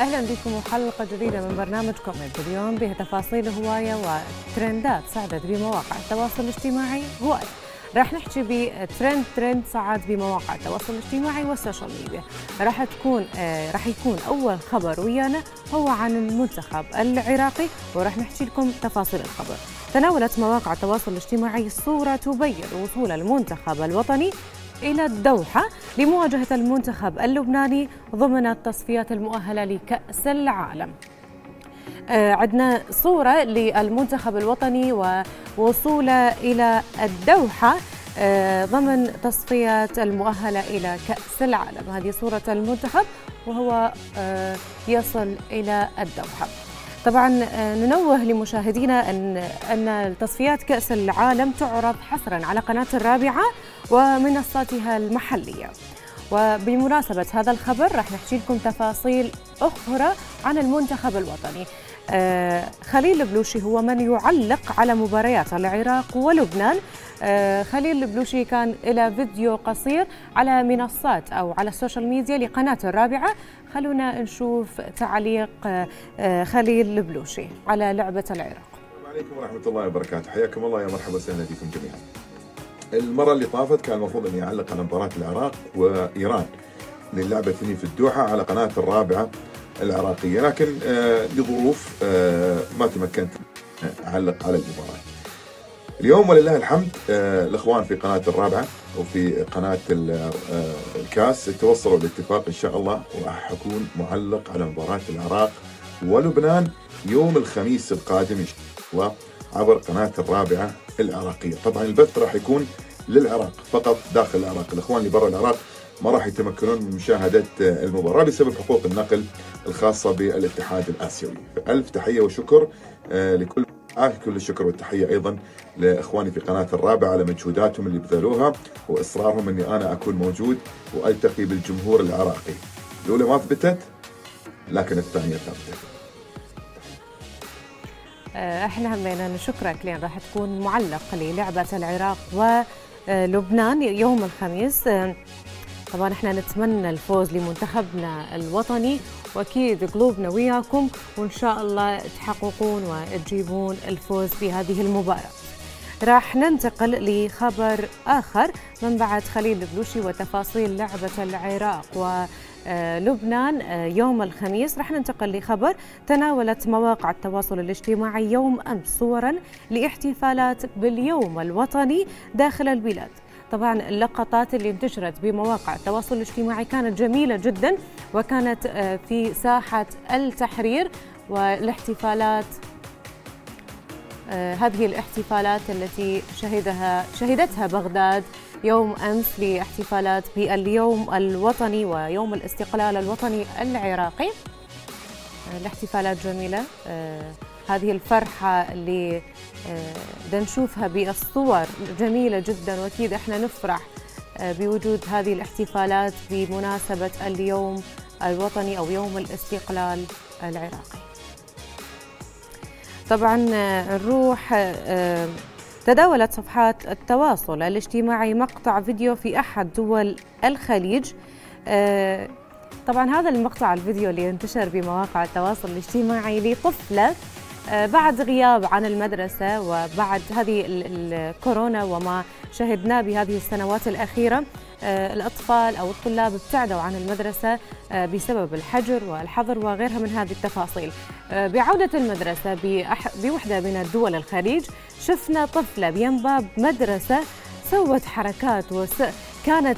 أهلا بكم وحلقة جديدة من برنامج كومنت. اليوم بها تفاصيل هواية وترندات صعدت بمواقع التواصل الاجتماعي هواية. راح نحكي بترند صعد بمواقع التواصل الاجتماعي والسوشيال ميديا. راح يكون أول خبر ويانا هو عن المنتخب العراقي، وراح نحكي لكم تفاصيل الخبر. تناولت مواقع التواصل الاجتماعي صورة تبين وصول المنتخب الوطني إلى الدوحة لمواجهة المنتخب اللبناني ضمن التصفيات المؤهلة لكأس العالم. عندنا صورة للمنتخب الوطني ووصوله إلى الدوحة ضمن تصفيات المؤهلة إلى كأس العالم. هذه صورة المنتخب وهو يصل إلى الدوحة. طبعا ننوه لمشاهدينا أن تصفيات كأس العالم تعرض حصرا على قناة الرابعة ومنصاتها المحلية. وبمناسبة هذا الخبر راح نحكي لكم تفاصيل أخرى عن المنتخب الوطني. خليل البلوشي هو من يعلق على مباريات العراق ولبنان. خليل البلوشي كان له فيديو قصير على منصات أو على السوشيال ميديا لقناة الرابعة. خلونا نشوف تعليق خليل البلوشي على لعبة العراق. السلام عليكم ورحمة الله وبركاته، حياكم الله، يا مرحبا وسهلا بكم جميعا. المرة اللي طافت كان المفروض اني اعلق على مباراة العراق وايران للعبة في الدوحة على قناة الرابعة العراقية، لكن لظروف ما تمكنت اعلق على المباراة. اليوم ولله الحمد الاخوان في قناة الرابعة وفي قناة الكاس توصلوا لاتفاق ان شاء الله، وراح اكون معلق على مباراة العراق ولبنان يوم الخميس القادم ان شاء الله عبر قناة الرابعة العراقية. طبعا البث راح يكون للعراق فقط داخل العراق، الاخوان اللي برا العراق ما راح يتمكنون من مشاهدة المباراة بسبب حقوق النقل الخاصة بالاتحاد الآسيوي. فألف تحية وشكر لكل كل الشكر والتحية أيضا لإخواني في قناة الرابعة على مجهوداتهم اللي بذلوها وإصرارهم أني أنا أكون موجود وألتقي بالجمهور العراقي. الأولى ما ثبتت لكن الثانية ثبتت. احنا همينا نشكرك لأن راح تكون معلق للعبة العراق ولبنان يوم الخميس. طبعا احنا نتمنى الفوز لمنتخبنا الوطني، واكيد قلوبنا وياكم، وان شاء الله تحققون وتجيبون الفوز بهذه المباراة. راح ننتقل لخبر آخر من بعد خليل البلوشي وتفاصيل لعبة العراق ولبنان يوم الخميس. راح ننتقل لخبر تناولت مواقع التواصل الاجتماعي يوم أمس صورا لاحتفالات باليوم الوطني داخل البلاد. طبعا اللقطات اللي انتشرت بمواقع التواصل الاجتماعي كانت جميلة جدا، وكانت في ساحة التحرير والاحتفالات. هذه الاحتفالات التي شهدتها بغداد يوم أمس لاحتفالات باليوم الوطني ويوم الاستقلال الوطني العراقي. الاحتفالات جميلة. هذه الفرحة اللي نشوفها بالصور جميلة جدا، واكيد احنا نفرح بوجود هذه الاحتفالات بمناسبة اليوم الوطني او يوم الاستقلال العراقي. طبعا نروح تداولت صفحات التواصل الاجتماعي مقطع فيديو في احد دول الخليج. طبعا هذا المقطع الفيديو اللي انتشر بمواقع التواصل الاجتماعي لطفلة بعد غياب عن المدرسة وبعد هذه الكورونا وما شهدناه بهذه السنوات الأخيرة. الأطفال أو الطلاب ابتعدوا عن المدرسة بسبب الحجر والحظر وغيرها من هذه التفاصيل. بعودة المدرسة بوحدة من الدول الخليج شفنا طفلة بينباب مدرسة سوت حركات كانت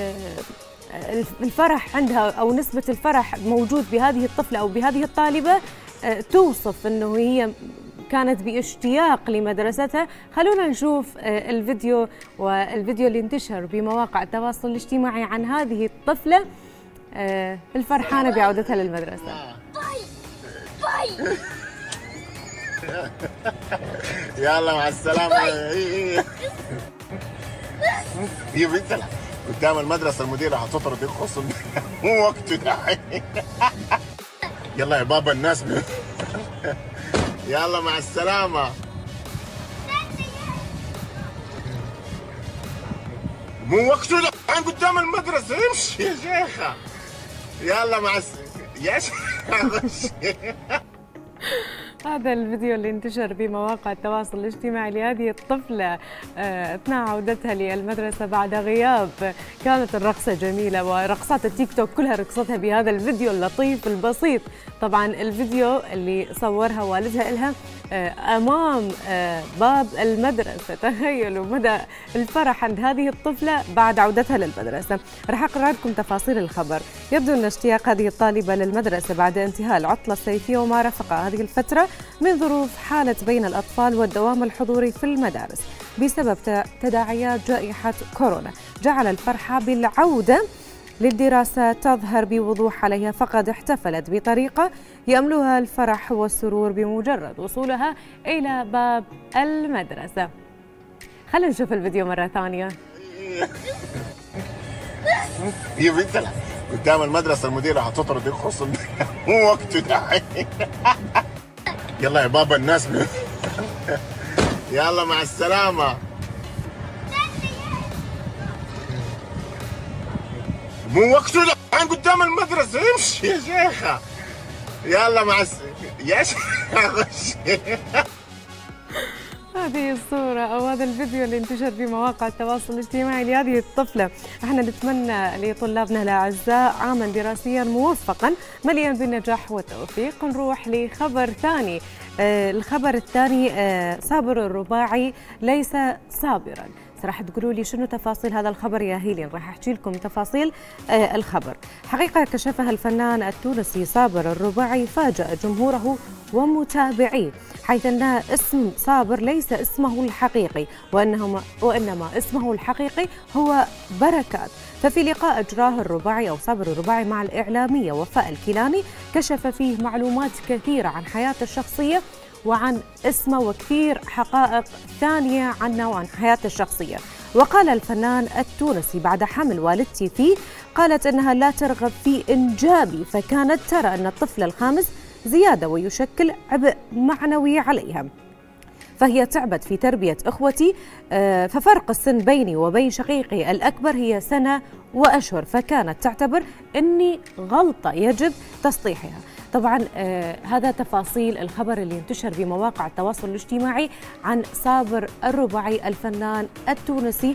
الفرح عندها أو نسبة الفرح موجود بهذه الطفلة أو بهذه الطالبة توصف أنه هي كانت باشتياق لمدرستها. خلونا نشوف الفيديو اللي انتشر بمواقع التواصل الاجتماعي عن هذه الطفلة الفرحانة بعودتها للمدرسة. يلا مع السلامة. هي بنت قدام المدرسة المدير راح تطرد الخصم. مو وقته دحين. يلا يا بابا الناس يلا مع السلامة. مو وقته الحين قدام المدرسة. امشي يا شيخة. يلا مع يا شيخ هذا الفيديو اللي انتشر في مواقع التواصل الاجتماعي لهذه الطفلة أثناء عودتها للمدرسة بعد غياب. كانت الرقصة جميلة، ورقصات التيك توك كلها رقصتها بهذا الفيديو اللطيف البسيط. طبعا الفيديو اللي صورها والدها لها أمام باب المدرسة. تخيلوا مدى الفرح عند هذه الطفلة بعد عودتها للمدرسة. راح أقرأ لكم تفاصيل الخبر. يبدو أن اشتياق هذه الطالبة للمدرسة بعد انتهاء العطلة الصيفية وما رافق هذه الفترة من ظروف حالت بين الأطفال والدوام الحضوري في المدارس بسبب تداعيات جائحة كورونا جعل الفرحة بالعودة للدراسة تظهر بوضوح عليها، فقد احتفلت بطريقة يملوها الفرح والسرور بمجرد وصولها إلى باب المدرسة. خلينا نشوف الفيديو مرة ثانية. يا بنت قدام المدرسة المديرة هتطرد يخص مو وقته دحين. يلا يا بابا الناس يلا مع السلامة. مو وقته دحين قدام المدرسة، امشي يا شيخة. يلا مع يا شيخة. هذه الصورة أو هذا الفيديو اللي انتشر في مواقع التواصل الاجتماعي لهذه الطفلة. احنا نتمنى لطلابنا الأعزاء عاما دراسيا موفقا مليئا بالنجاح والتوفيق. نروح لخبر ثاني. الخبر الثاني صابر الرباعي ليس صابرا. راح تقولوا لي شنو تفاصيل هذا الخبر يا هيلين؟ راح احكي لكم تفاصيل الخبر. حقيقة كشفها الفنان التونسي صابر الرباعي فاجأ جمهوره ومتابعيه، حيث أن اسم صابر ليس اسمه الحقيقي وإنما اسمه الحقيقي هو بركات. ففي لقاء أجراه الرباعي أو صابر الرباعي مع الإعلامية وفاء الكيلاني كشف فيه معلومات كثيرة عن حياته الشخصية وعن اسمه وكثير حقائق ثانية عنه وعن حياته الشخصية. وقال الفنان التونسي: بعد حمل والدتي فيه قالت أنها لا ترغب في إنجابي، فكانت ترى أن الطفل الخامس زيادة ويشكل عبء معنوي عليها، فهي تعبت في تربية إخوتي، ففرق السن بيني وبين شقيقي الأكبر هي سنة وأشهر، فكانت تعتبر أني غلطة يجب تصليحها. طبعا هذا تفاصيل الخبر اللي انتشر في مواقع التواصل الاجتماعي عن صابر الرباعي الفنان التونسي.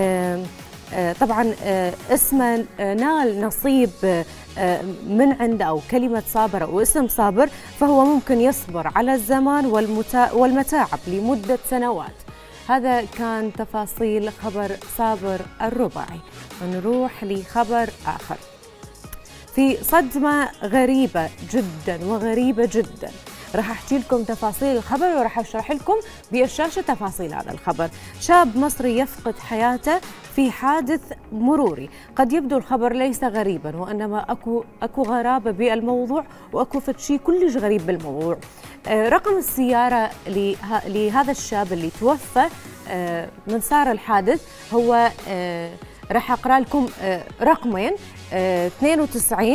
طبعا اسمه نال نصيب من عند أو كلمة صابر أو اسم صابر، فهو ممكن يصبر على الزمان والمتاعب لمدة سنوات. هذا كان تفاصيل خبر صابر الرباعي. نروح لخبر آخر. في صدمة غريبة جدا وغريبة جدا. راح احكي لكم تفاصيل الخبر وراح اشرح لكم بالشاشة تفاصيل هذا الخبر. شاب مصري يفقد حياته في حادث مروري. قد يبدو الخبر ليس غريبا، وانما اكو غرابة بالموضوع واكو شيء كلش غريب بالموضوع. رقم السيارة لهذا الشاب اللي توفى من صار الحادث هو راح اقرا لكم رقمين 92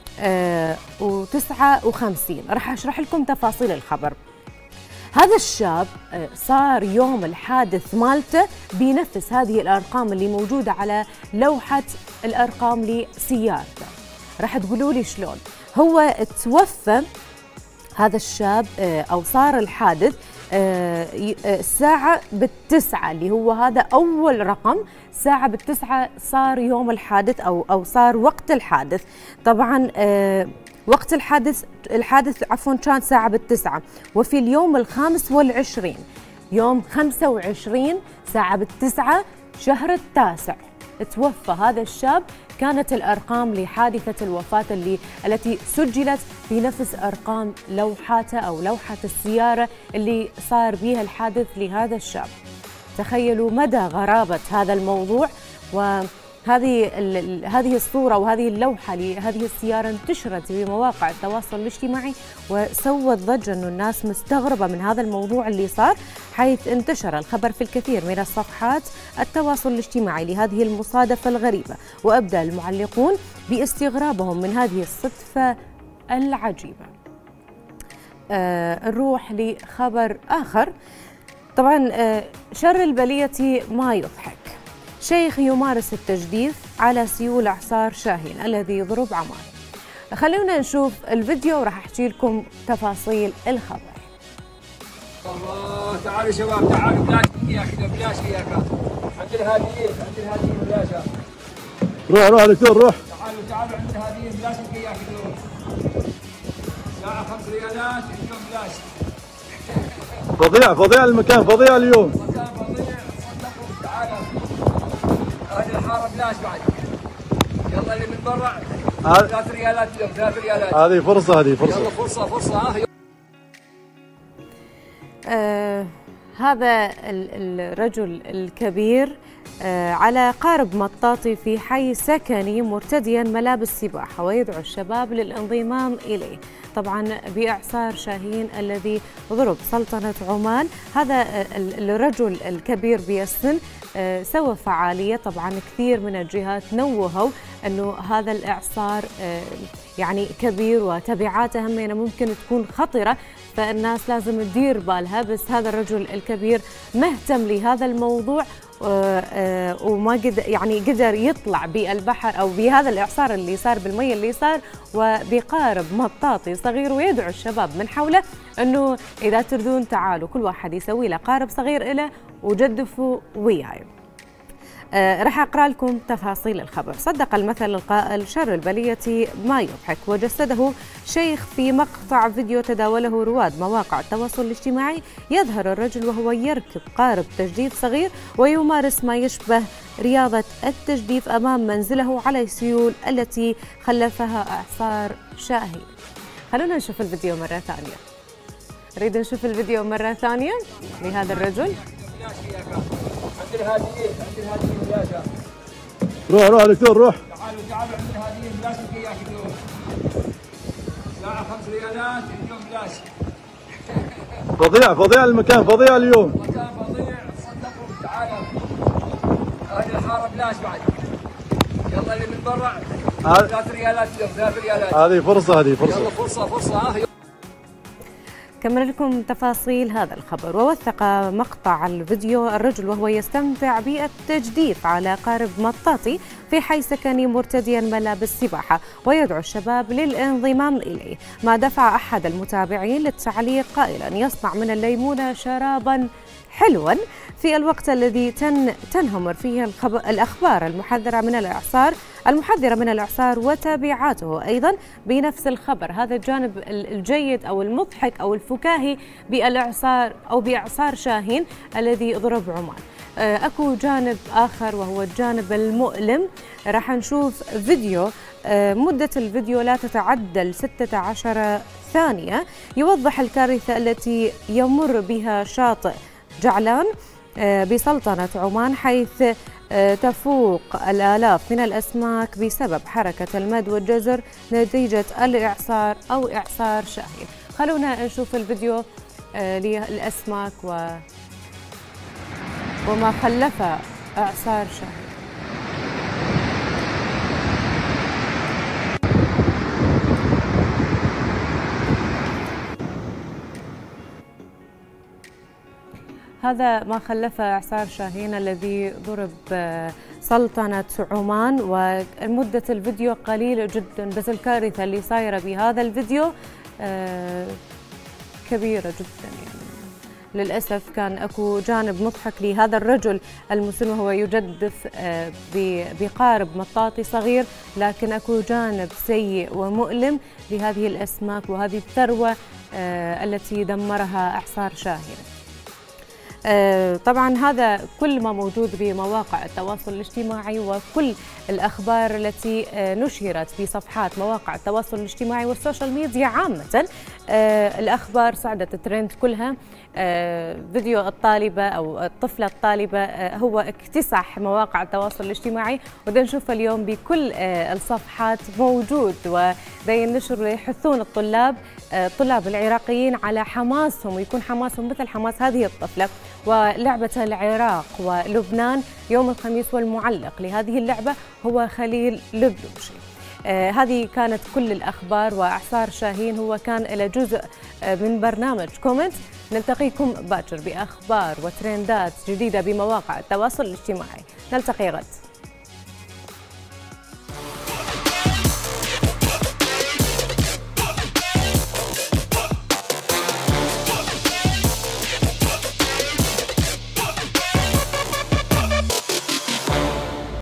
و59. راح اشرح لكم تفاصيل الخبر. هذا الشاب صار يوم الحادث مالته بنفس هذه الارقام اللي موجوده على لوحه الارقام لسيارته. راح تقولوا لي شلون هو توفى هذا الشاب او صار الحادث الساعة بالتسعة، اللي هو هذا أول رقم. ساعة بالتسعة صار يوم الحادث أو صار وقت الحادث. طبعا وقت الحادث عفوا كان ساعة بالتسعة، وفي اليوم ال25 يوم 25 ساعة بالتسعة شهر التاسع توفى هذا الشاب. كانت الأرقام لحادثة الوفاة التي سجلت بنفس أرقام لوحاته أو لوحة السيارة اللي صار بها الحادث لهذا الشاب. تخيلوا مدى غرابة هذا الموضوع. هذه الصورة وهذه اللوحة لهذه السيارة انتشرت في مواقع التواصل الاجتماعي وسوت ضجة أنه الناس مستغربة من هذا الموضوع اللي صار، حيث انتشر الخبر في الكثير من الصفحات التواصل الاجتماعي لهذه المصادفة الغريبة، وأبدى المعلقون باستغرابهم من هذه الصدفة العجيبة. نروح لخبر آخر. طبعا شر البلية ما يضحك. شيخ يمارس التجديف على سيول إعصار شاهين الذي يضرب عمان. خلونا نشوف الفيديو وراح احكي لكم تفاصيل الخبر. الله تعالوا يا شباب، تعالوا بلاش وياك، بلاش وياك. عند الهاديين، عند الهاديين بلاش. روح دكتور روح. تعالوا عند الهاديين بلاش وياك اليوم. ساعة 5 ريالات اليوم بلاش. فظيع المكان، فظيع اليوم. مكان فظيع، صدقوا تعالوا. هذه الحارة بلاش بعد. يلا اللي متبرع 3 ريالات اليوم، 3 ريالات. هذه فرصة، يلا فرصة ها. هذا الرجل الكبير على قارب مطاطي في حي سكني مرتديا ملابس سباحة ويدعو الشباب للانضمام إليه، طبعا بإعصار شاهين الذي ضرب سلطنة عمان. هذا الرجل الكبير بالسن سوى فعالية، طبعا كثير من الجهات نوهوا أنه هذا الإعصار يعني كبير وتبعاته همينة ممكن تكون خطرة، فالناس لازم تدير بالها. بس هذا الرجل الكبير مهتم لهذا الموضوع وما قدر يطلع بالبحر او بهذا الاعصار اللي صار بالمي اللي صار، وبقارب مطاطي صغير، ويدعو الشباب من حوله انه اذا تريدون تعالوا كل واحد يسوي له قارب صغير له وجدفوا وياي. راح أقرأ لكم تفاصيل الخبر. صدق المثل القائل شر البلية ما يضحك، وجسده شيخ في مقطع فيديو تداوله رواد مواقع التواصل الاجتماعي. يظهر الرجل وهو يركب قارب تجديف صغير ويمارس ما يشبه رياضة التجديف أمام منزله على السيول التي خلفها إعصار شاهين. خلونا نشوف الفيديو مرة ثانية. نريد نشوف الفيديو مرة ثانية لهذا الرجل. عند الهاديين، عند الهاديين بلاش. روح دكتور روح. تعالوا عند الهاديين بلاش وياك اليوم. ساعة 5 ريالات اليوم بلاش. فظيع المكان، فظيع اليوم. مكان فظيع، صدقوا تعالوا. هذه الحارة بلاش بعد. يلا اللي متبرع 3 ريالات اليوم، 3 ريالات. هذه فرصة، يلا فرصة ها. كمل لكم تفاصيل هذا الخبر. ووثق مقطع الفيديو الرجل وهو يستمتع بالتجديف على قارب مطاطي في حي سكني مرتديا ملابس سباحة ويدعو الشباب للانضمام إليه، ما دفع أحد المتابعين للتعليق قائلا يصنع من الليمونة شرابا حلوا في الوقت الذي تنهمر فيه الأخبار المحذرة من الإعصار وتبعاته أيضا بنفس الخبر. هذا الجانب الجيد أو المضحك أو الفكاهي بالإعصار أو بإعصار شاهين الذي ضرب عمان. أكو جانب آخر وهو الجانب المؤلم. راح نشوف فيديو، مدة الفيديو لا تتعدى 16 ثانية، يوضح الكارثة التي يمر بها شاطئ جعلان بسلطنة عمان، حيث تفوق الآلاف من الأسماك بسبب حركة المد والجزر نتيجة الإعصار أو إعصار شاهين. خلونا نشوف الفيديو للأسماك وما خلف إعصار شاهين. هذا ما خلف إعصار شاهين الذي ضرب سلطنة عمان، ومدة الفيديو قليلة جدا، بس الكارثة اللي صايرة بهذا الفيديو كبيرة جدا. يعني للأسف كان أكو جانب مضحك لهذا الرجل المسن وهو يجدف بقارب مطاطي صغير، لكن أكو جانب سيء ومؤلم لهذه الأسماك وهذه الثروة التي دمرها إعصار شاهين. طبعا هذا كل ما موجود بمواقع التواصل الاجتماعي وكل الأخبار التي نشرت في صفحات مواقع التواصل الاجتماعي والسوشيال ميديا عامة. الأخبار صعدت الترند كلها. فيديو الطالبة أو الطفلة الطالبة هو اكتسح مواقع التواصل الاجتماعي، وده نشوفه اليوم بكل الصفحات موجود، وده النشر يحثون الطلاب العراقيين على حماسهم ويكون حماسهم مثل حماس هذه الطفلة. ولعبة العراق ولبنان يوم الخميس، والمعلق لهذه اللعبة هو خليل لبلوشي. هذه كانت كل الأخبار، وإعصار شاهين هو كان له جزء من برنامج كومنت. نلتقيكم باكر بأخبار وترندات جديدة بمواقع التواصل الاجتماعي. نلتقي غد.